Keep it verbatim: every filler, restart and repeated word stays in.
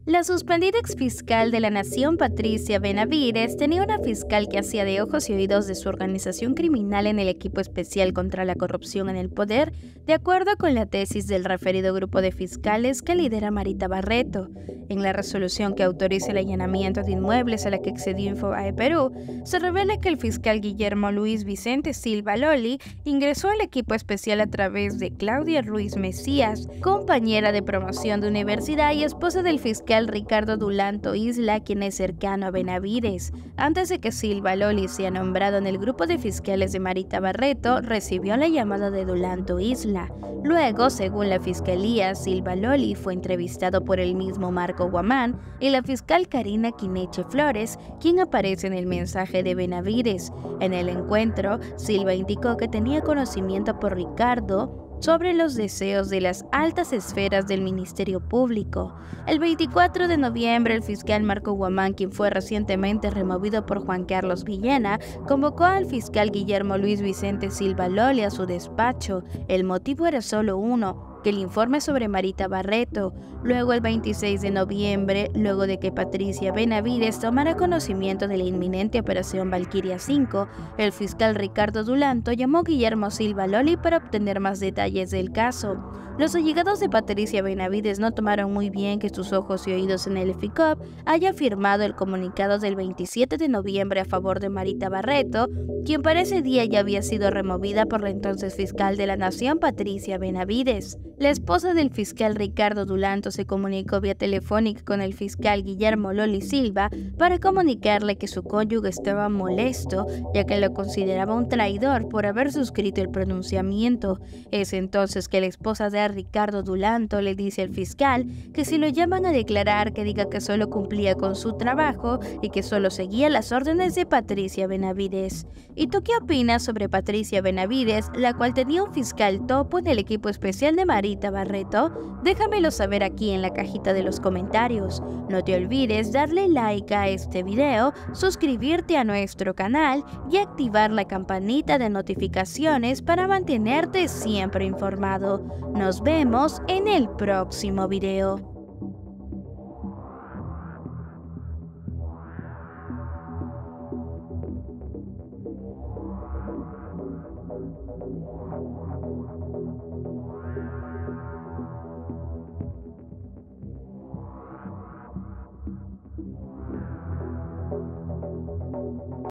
La suspendida exfiscal de la Nación, Patricia Benavides, tenía una fiscal que hacía de ojos y oídos de su organización criminal en el equipo especial contra la corrupción en el poder, de acuerdo con la tesis del referido grupo de fiscales que lidera Marita Barreto. En la resolución que autoriza el allanamiento de inmuebles a la que accedió Infobae Perú, se revela que el fiscal Guillermo Luis Vicente Silva Loli ingresó al equipo especial a través de Claudia Ruiz Mesías, compañera de promoción de universidad y esposa del fiscal Ricardo Dulanto Isla, quien es cercano a Benavides. Antes de que Silva Loli sea nombrado en el grupo de fiscales de Marita Barreto, recibió la llamada de Dulanto Isla. Luego, según la fiscalía, Silva Loli fue entrevistado por el mismo Marco Guamán y la fiscal Karina Quineche Flores, quien aparece en el mensaje de Benavides. En el encuentro, Silva indicó que tenía conocimiento por Ricardo sobre los deseos de las altas esferas del Ministerio Público. El veinticuatro de noviembre, el fiscal Marco Guamán, quien fue recientemente removido por Juan Carlos Villena, convocó al fiscal Guillermo Luis Vicente Silva Loli a su despacho. El motivo era solo uno: que el informe sobre Marita Barreto. Luego, el veintiséis de noviembre, luego de que Patricia Benavides tomara conocimiento de la inminente operación Valquiria cinco, el fiscal Ricardo Dulanto llamó a Guillermo Silva Loli para obtener más detalles del caso. Los allegados de Patricia Benavides no tomaron muy bien que sus ojos y oídos en el FICOP haya firmado el comunicado del veintisiete de noviembre a favor de Marita Barreto, quien para ese día ya había sido removida por la entonces fiscal de la Nación, Patricia Benavides. La esposa del fiscal Ricardo Dulanto se comunicó vía telefónica con el fiscal Guillermo Loli Silva para comunicarle que su cónyuge estaba molesto, ya que lo consideraba un traidor por haber suscrito el pronunciamiento. Es entonces que la esposa de Ricardo Dulanto le dice al fiscal que si lo llaman a declarar, que diga que solo cumplía con su trabajo y que solo seguía las órdenes de Patricia Benavides. ¿Y tú qué opinas sobre Patricia Benavides, la cual tenía un fiscal topo en el equipo especial de Marita Barreto? Déjamelo saber aquí en la cajita de los comentarios. No te olvides darle like a este video, suscribirte a nuestro canal y activar la campanita de notificaciones para mantenerte siempre informado. Nos vemos en el próximo video.